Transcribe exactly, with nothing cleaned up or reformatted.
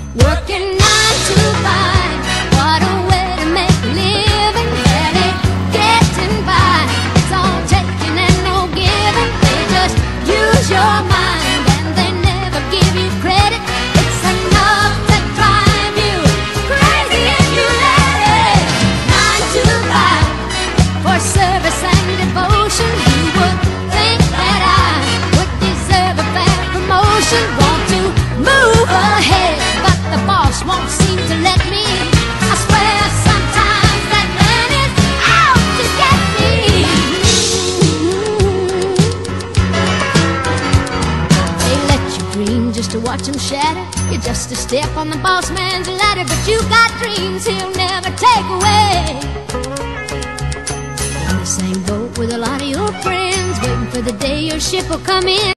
Working nine to five, what a way to make a living. Barely getting by, it's all taking and no giving. They just use your mind and they never give you credit. It's enough to drive you crazy if you let it. Nine to five, for service and devotion. You would think that I would deserve a fair promotion. Want to move ahead, but the boss won't seem to let me. I swear sometimes that man is out to get me. They let you dream just to watch him shatter. You're just a step on the boss man's ladder, but you got dreams he'll never take away. In the same boat with a lot of your friends, waiting for the day your ship will come in.